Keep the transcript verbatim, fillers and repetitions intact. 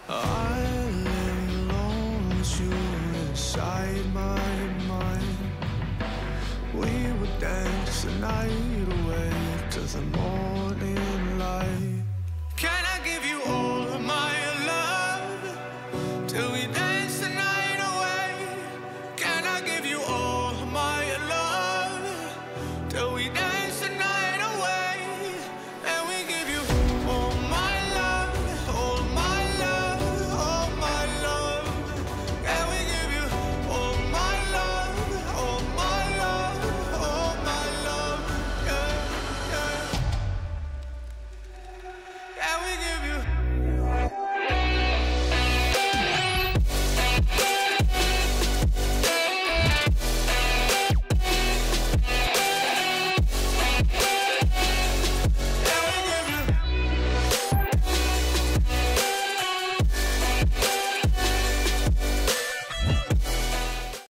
I lay alone with you inside my mind. We would dance the night away to the morning.